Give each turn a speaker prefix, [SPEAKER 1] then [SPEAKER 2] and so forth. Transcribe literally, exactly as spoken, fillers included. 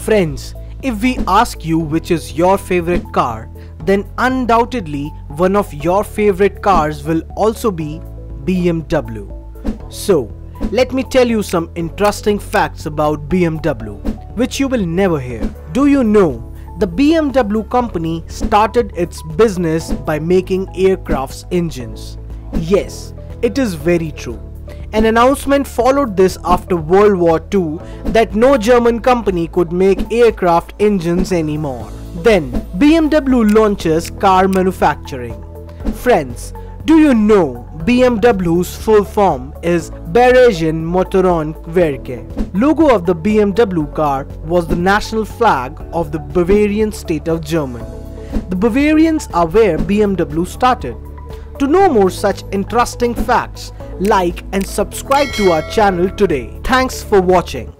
[SPEAKER 1] Friends, if we ask you which is your favorite car, then undoubtedly one of your favorite cars will also be B M W. So, let me tell you some interesting facts about B M W, which you will never hear. Do you know the B M W company started its business by making aircraft's engines? Yes, it is very true. An announcement followed this after World War Two that no German company could make aircraft engines anymore. Then, B M W launches car manufacturing. Friends, do you know B M W's full form is Bayerischen Motorenwerke? Logo of the B M W car was the national flag of the Bavarian state of Germany. The Bavarians are where B M W started. To know more such interesting facts, like and subscribe to our channel today. Thanks for watching.